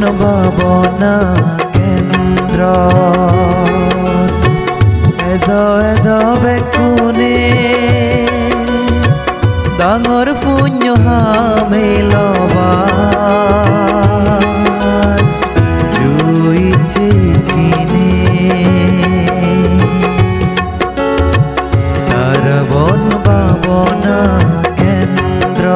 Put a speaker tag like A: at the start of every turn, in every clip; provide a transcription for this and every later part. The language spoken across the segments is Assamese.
A: ভাৱনা কেন্দ্ৰ এজ বেকুনে ডাঙৰ শূন্য হামেলবা জুইছে কিনে তাৰ বন ভাৱনা কেন্দ্ৰ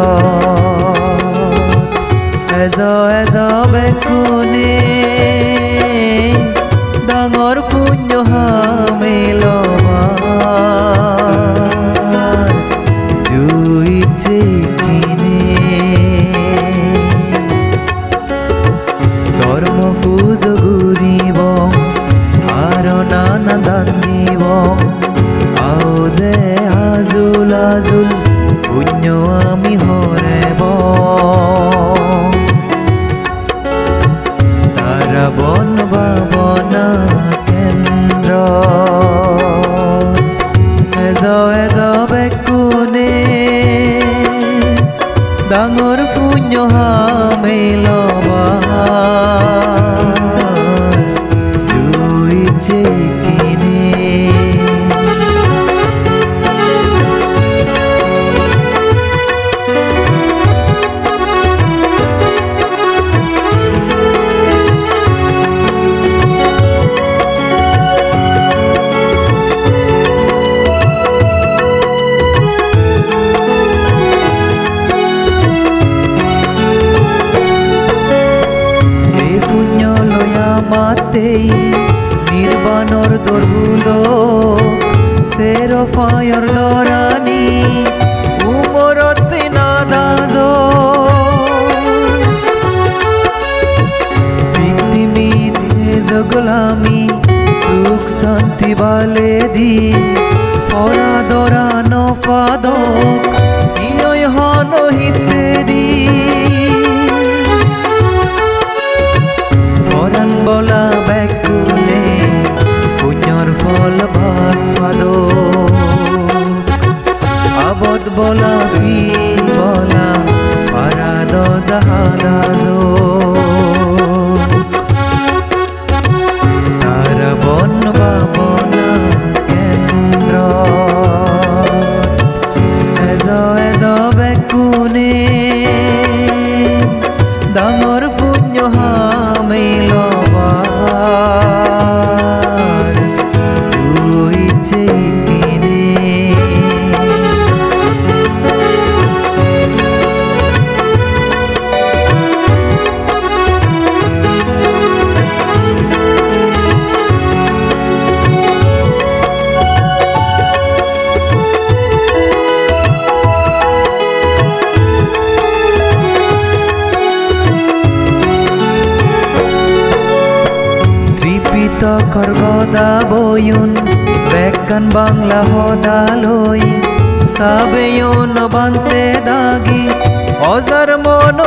A: এজ বেকুনে ডাঙৰ শূন্য হামেলবা জুইছে কিনে ধৰ্ম ফুজ ঘূৰিব আৰু নানা দান দিব আও যে আজুল আজুল পুণ্য আমি হৰেব তাৰা বন ভাৱনা কেন্দ্ৰ এজ বেকুনে ডাঙৰ শূন্য হামেলবা জুইছে কিনে মাতেই নিৰ্বাণৰ দৰহুলক চেৰফায়ৰ লৰাণী উমৰতে নাদাজ পৃথিৱীত জগলামি সুখ শান্তি বালে দি ফৰা দৰা নফাদক ইয় হনহিতে দি ফৰান বলা বেকুনে পুণ্যৰ ফল ভাগ ফাদ আবদ বলা ফি বলা পাৰাদ জাহাদাজ তাৰ বন ভাৱনা কেন্দ্ৰ এজ বেকুনে ডাঙৰ পুণ্য হামেলবা জুইছে কিনে তকৰ গদা বয়ুন বেকান বাংলা হদালৈ সাবেয়ন বান্তে দাগি অজার মন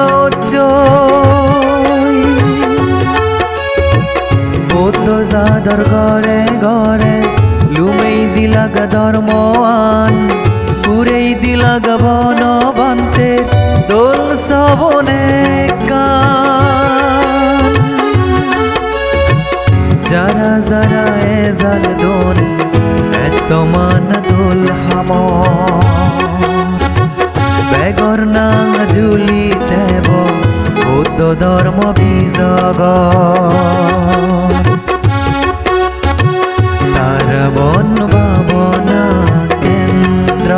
A: বৌদ্ধ যাদর ঘরে ঘরে লুমেই দিলাগ ধর্মান পুরেই দিলাগ বন বান্তের দোল সবনে কান যারা যারা এজাল দোল এত মান দোল হাম বেগর নাং জুলি দেব বৌদ্ধ ধর্ম বিজগ তার বন ভাৱনা কেন্দ্র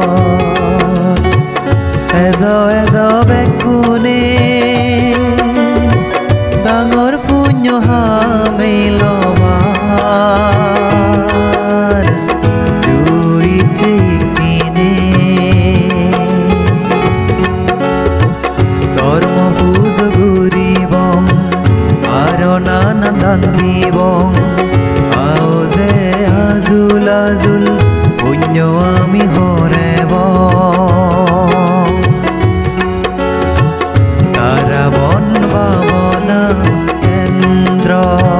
A: এজ বেকুনে ডাঙৰ পুণ্য হামেলবা জুইছে কিনে ধৰ্ম ফুজ ঘূৰিব আৰু নানা দান দিব আও যে আজুল আজুল পুণ্য আমি হৰেব তাৰা বন ভাৱনা কেন্দ্ৰ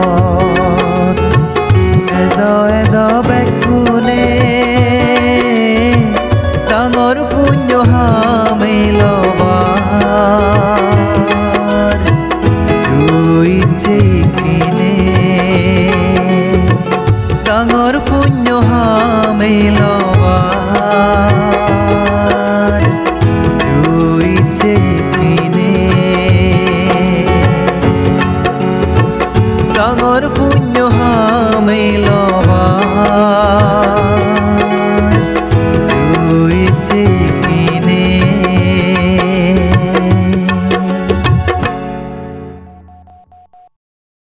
A: এজ বেকুনে ডাঙৰ পুণ্য হামেলবা হৈল